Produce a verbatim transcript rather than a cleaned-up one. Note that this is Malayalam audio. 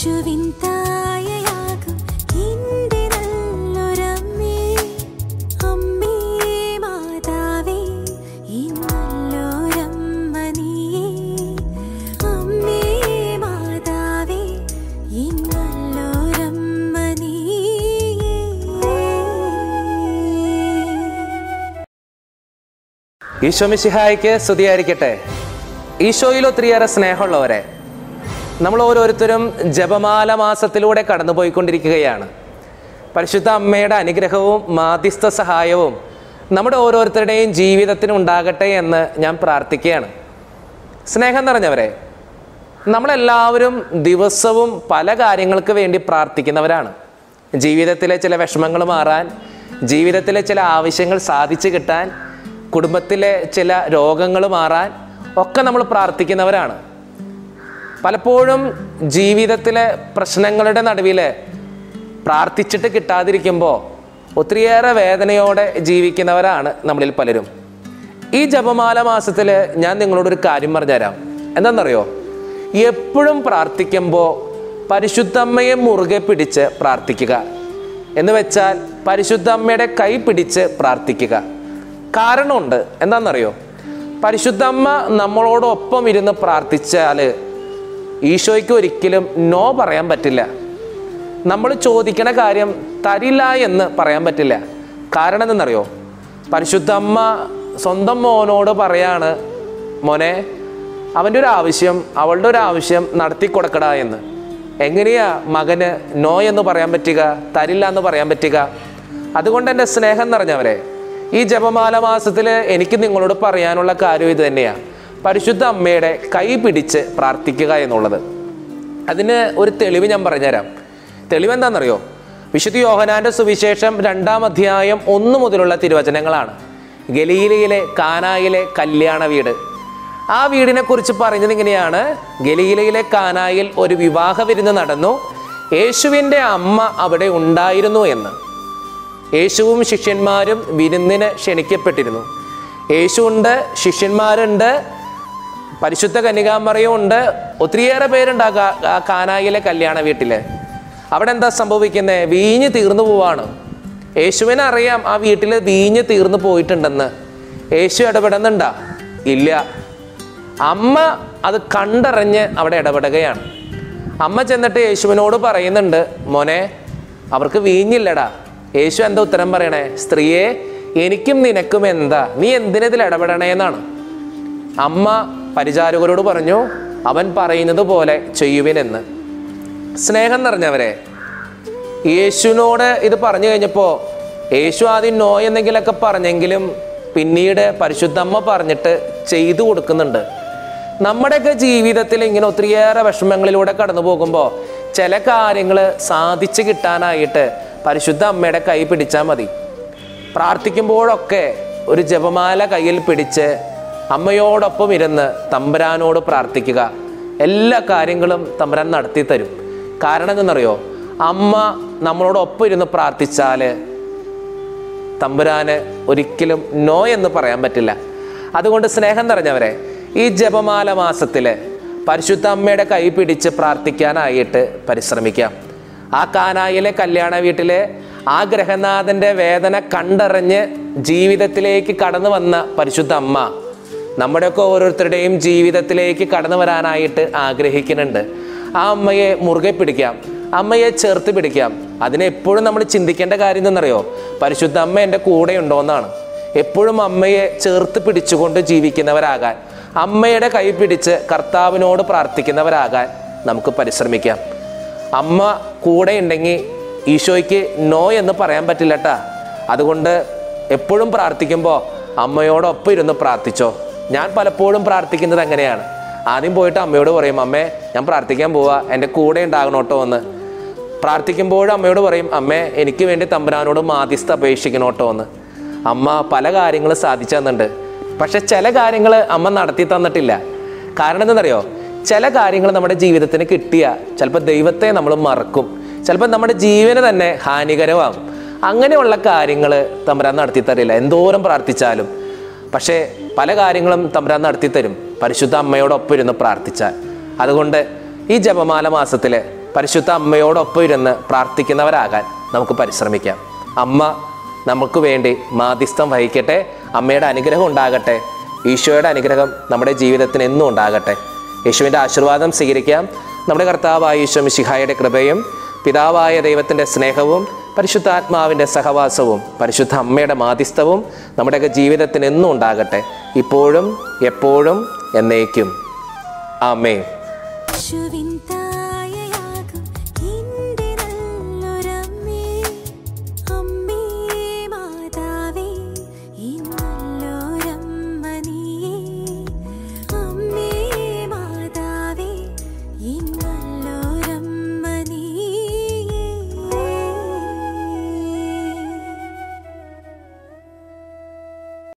ഈശോ മിശിഹായ്ക്ക് സ്തുതിയായിരിക്കട്ടെ. ഈശോയിൽ ഒത്തിരിയേറെ സ്നേഹമുള്ളവരെ, നമ്മൾ ഓരോരുത്തരും ജപമാല മാസത്തിലൂടെ കടന്നുപോയിക്കൊണ്ടിരിക്കുകയാണ്. പരിശുദ്ധ അമ്മയുടെ അനുഗ്രഹവും മാധ്യസ്ഥ സഹായവും നമ്മുടെ ഓരോരുത്തരുടെയും ജീവിതത്തിന് ഉണ്ടാകട്ടെ എന്ന് ഞാൻ പ്രാർത്ഥിക്കുകയാണ്. സ്നേഹം നിറഞ്ഞവരെ, നമ്മളെല്ലാവരും ദിവസവും പല കാര്യങ്ങൾക്ക് വേണ്ടി പ്രാർത്ഥിക്കുന്നവരാണ്. ജീവിതത്തിലെ ചില വിഷമങ്ങൾ മാറാൻ, ജീവിതത്തിലെ ചില ആവശ്യങ്ങൾ സാധിച്ചു കിട്ടാൻ, കുടുംബത്തിലെ ചില രോഗങ്ങൾ മാറാൻ ഒക്കെ നമ്മൾ പ്രാർത്ഥിക്കുന്നവരാണ്. പലപ്പോഴും ജീവിതത്തിലെ പ്രശ്നങ്ങളുടെ നടുവിൽ പ്രാർത്ഥിച്ചിട്ട് കിട്ടാതിരിക്കുമ്പോൾ ഒത്തിരിയേറെ വേദനയോടെ ജീവിക്കുന്നവരാണ് നമ്മളിൽ പലരും. ഈ ജപമാല മാസത്തിൽ ഞാൻ നിങ്ങളോടൊരു കാര്യം പറഞ്ഞുതരാം. എന്താണെന്നറിയോ? എപ്പോഴും പ്രാർത്ഥിക്കുമ്പോൾ പരിശുദ്ധമ്മയെ മുറുകെ പിടിച്ച് പ്രാർത്ഥിക്കുക. എന്ന് വെച്ചാൽ പരിശുദ്ധമ്മയുടെ കൈ പിടിച്ച് പ്രാർത്ഥിക്കുക. കാരണമുണ്ട്. എന്താണെന്നറിയോ? പരിശുദ്ധമ്മ നമ്മളോടൊപ്പം ഇരുന്ന് പ്രാർത്ഥിച്ചാൽ ഈശോയ്ക്ക് ഒരിക്കലും നോ പറയാൻ പറ്റില്ല. നമ്മൾ ചോദിക്കണ കാര്യം തരില്ല എന്ന് പറയാൻ പറ്റില്ല. കാരണം എന്തെന്നറിയോ? പരിശുദ്ധമ്മ സ്വന്തം മോനോട് പറയാണ്, മോനെ, അവൻ്റെ ഒരു ആവശ്യം, അവളുടെ ഒരു ആവശ്യം നടത്തി കൊടുക്കടാ എന്ന്. എങ്ങനെയാ മകന് നോ എന്ന് പറയാൻ പറ്റുക, തരില്ല എന്ന് പറയാൻ പറ്റുക? അതുകൊണ്ട് എൻ്റെ സ്നേഹം നിറഞ്ഞവരെ, ഈ ജപമാല മാസത്തിൽ എനിക്ക് നിങ്ങളോട് പറയാനുള്ള കാര്യം ഇത് തന്നെയാണ്. പരിശുദ്ധ അമ്മയുടെ കൈ പിടിച്ച് പ്രാർത്ഥിക്കുക എന്നുള്ളത്. അതിന് ഒരു തെളിവ് ഞാൻ പറഞ്ഞുതരാം. തെളിവ് എന്താണെന്നറിയോ? വിശുദ്ധ യോഹന്നാൻ്റെ സുവിശേഷം രണ്ടാം അധ്യായം ഒന്ന് മുതലുള്ള തിരുവചനങ്ങളാണ്. ഗലീലയിലെ കാനായിലെ കല്യാണ വീട്. ആ വീടിനെ കുറിച്ച് പറഞ്ഞത് ഇങ്ങനെയാണ്: ഗലീലയിലെ കാനായിൽ ഒരു വിവാഹ വിരുന്ന് നടന്നു, യേശുവിൻ്റെ അമ്മ അവിടെ ഉണ്ടായിരുന്നു എന്ന്. യേശുവും ശിഷ്യന്മാരും വിരുന്നിന് ക്ഷണിക്കപ്പെട്ടിരുന്നു. യേശു ഉണ്ട്, ശിഷ്യന്മാരുണ്ട്, പരിശുദ്ധ കന്യകാമറിയം ഉണ്ട്, ഒത്തിരിയേറെ പേരുണ്ട് ആ കാനായിലെ കല്യാണ വീട്ടിൽ. അവിടെ എന്താ സംഭവിക്കുന്നത്? വീഞ്ഞ് തീർന്നു പോവാണ്. യേശുവിനെ അറിയാം ആ വീട്ടിൽ വീഞ്ഞ് തീർന്നു പോയിട്ടുണ്ടെന്ന്. യേശു ഇടപെടുന്നുണ്ടാ? ഇല്ല. അമ്മ അത് കണ്ടറിഞ്ഞ് അവിടെ ഇടപെടുകയാണ്. അമ്മ ചെന്നിട്ട് യേശുവിനോട് പറയുന്നുണ്ട്, മോനെ, അവർക്ക് വീഞ്ഞില്ലടാ. യേശു എന്താ ഉത്തരം പറയണേ? സ്ത്രീയെ, എനിക്കും നിനക്കും എന്താ, നീ എന്തിനതിൽ ഇടപെടണേന്നാണ്. അമ്മ പരിചാരകരോട് പറഞ്ഞു, അവൻ പറയുന്നത് പോലെ ചെയ്യുവിനെന്ന്. സ്നേഹം നിറഞ്ഞവരെ, യേശുവിനോട് ഇത് പറഞ്ഞു കഴിഞ്ഞപ്പോൾ യേശു ആദ്യം നോ എന്നെങ്കിലൊക്കെ പറഞ്ഞെങ്കിലും പിന്നീട് പരിശുദ്ധമ്മ പറഞ്ഞിട്ട് ചെയ്തു കൊടുക്കുന്നുണ്ട്. നമ്മുടെയൊക്കെ ജീവിതത്തിൽ ഇങ്ങനെ ഒത്തിരിയേറെ വിഷമങ്ങളിലൂടെ കടന്നു പോകുമ്പോൾ ചില കാര്യങ്ങൾ സാധിച്ചു കിട്ടാനായിട്ട് പരിശുദ്ധ അമ്മയുടെ കൈ പിടിച്ചാൽ മതി. പ്രാർത്ഥിക്കുമ്പോഴൊക്കെ ഒരു ജപമാല കയ്യിൽ പിടിച്ച് അമ്മയോടൊപ്പം ഇരുന്ന് തമ്പുരാനോട് പ്രാർത്ഥിക്കുക. എല്ലാ കാര്യങ്ങളും തമ്പുരാൻ നടത്തി തരും. കാരണം എന്തെന്നറിയോ? അമ്മ നമ്മളോടൊപ്പം ഇരുന്ന് പ്രാർത്ഥിച്ചാൽ തമ്പുരാന് ഒരിക്കലും നോ എന്ന് പറയാൻ പറ്റില്ല. അതുകൊണ്ട് സ്നേഹം നിറഞ്ഞവരെ, ഈ ജപമാല മാസത്തിൽ പരിശുദ്ധ അമ്മയുടെ കൈ പിടിച്ച് പ്രാർത്ഥിക്കാനായിട്ട് പരിശ്രമിക്കാം. ആ കാനായിലെ കല്യാണ വീട്ടിലെ ആ ഗൃഹനാഥൻ്റെ വേദന കണ്ടറിഞ്ഞ് ജീവിതത്തിലേക്ക് കടന്നു വന്ന പരിശുദ്ധ അമ്മ നമ്മുടെയൊക്കെ ഓരോരുത്തരുടെയും ജീവിതത്തിലേക്ക് കടന്നു വരാനായിട്ട് ആഗ്രഹിക്കുന്നുണ്ട്. ആ അമ്മയെ മുറുകെ പിടിക്കാം, അമ്മയെ ചേർത്ത് പിടിക്കാം. അതിനെപ്പോഴും നമ്മൾ ചിന്തിക്കേണ്ട കാര്യം എന്തെന്നറിയോ? പരിശുദ്ധ അമ്മ എൻ്റെ കൂടെ ഉണ്ടോയെന്നാണ്. എപ്പോഴും അമ്മയെ ചേർത്ത് പിടിച്ചുകൊണ്ട് ജീവിക്കുന്നവരാകാൻ, അമ്മയുടെ കൈ പിടിച്ച് കർത്താവിനോട് പ്രാർത്ഥിക്കുന്നവരാകാൻ നമുക്ക് പരിശ്രമിക്കാം. അമ്മ കൂടെ ഉണ്ടെങ്കിൽ ഈശോയ്ക്ക് നോ എന്ന് പറയാൻ പറ്റില്ല കേട്ടാ. അതുകൊണ്ട് എപ്പോഴും പ്രാർത്ഥിക്കുമ്പോൾ അമ്മയോടൊപ്പം ഇരുന്ന് പ്രാർത്ഥിച്ചോ. ഞാൻ പലപ്പോഴും പ്രാർത്ഥിക്കുന്നത് അങ്ങനെയാണ്. ആദ്യം പോയിട്ട് അമ്മയോട് പറയും, അമ്മേ, ഞാൻ പ്രാർത്ഥിക്കാൻ പോവാ, എൻ്റെ കൂടെ ഉണ്ടാകണോട്ടോ എന്ന്. പ്രാർത്ഥിക്കുമ്പോഴും അമ്മയോട് പറയും, അമ്മേ, എനിക്ക് വേണ്ടി തമ്പുരാനോട് മാധ്യസ്ഥ അപേക്ഷിക്കണോട്ടോ എന്ന്. അമ്മ പല കാര്യങ്ങളും സാധിച്ചു തന്നിട്ടുണ്ട്. പക്ഷെ ചില കാര്യങ്ങൾ അമ്മ നടത്തി തന്നിട്ടില്ല. കാരണം എന്താണെന്നറിയോ? ചില കാര്യങ്ങൾ നമ്മുടെ ജീവിതത്തിന് കിട്ടിയാൽ ചിലപ്പോൾ ദൈവത്തെ നമ്മൾ മറക്കും, ചിലപ്പോൾ നമ്മുടെ ജീവന് തന്നെ ഹാനികരമാകും. അങ്ങനെയുള്ള കാര്യങ്ങൾ തമ്പുരാൻ നടത്തി തരില്ല എന്തോരം പ്രാർത്ഥിച്ചാലും. പക്ഷേ പല കാര്യങ്ങളും തമ്പുരാൻ നടത്തി തരും പരിശുദ്ധ അമ്മയോടൊപ്പം ഇരുന്ന് പ്രാർത്ഥിച്ചാൽ. അതുകൊണ്ട് ഈ ജപമാല മാസത്തിൽ പരിശുദ്ധ അമ്മയോടൊപ്പം ഇരുന്ന് പ്രാർത്ഥിക്കുന്നവരാകാൻ നമുക്ക് പരിശ്രമിക്കാം. അമ്മ നമുക്ക് വേണ്ടി മാധ്യസ്ഥം വഹിക്കട്ടെ. അമ്മയുടെ അനുഗ്രഹം ഉണ്ടാകട്ടെ. ഈശോയുടെ അനുഗ്രഹം നമ്മുടെ ജീവിതത്തിന് എന്നും ഉണ്ടാകട്ടെ. യേശുവിൻ്റെ ആശീർവാദം സ്വീകരിക്കാം. നമ്മുടെ കർത്താവായ ഈശോ മിശിഹായുടെ കൃപയും പിതാവായ ദൈവത്തിൻ്റെ സ്നേഹവും പരിശുദ്ധാത്മാവിൻ്റെ സഹവാസവും പരിശുദ്ധ അമ്മയുടെ മാധ്യസ്ഥവും നമ്മുടെയൊക്കെ ജീവിതത്തിന് എന്നും ഉണ്ടാകട്ടെ, ഇപ്പോഴും എപ്പോഴും എന്നേക്കും. ആമേൻ.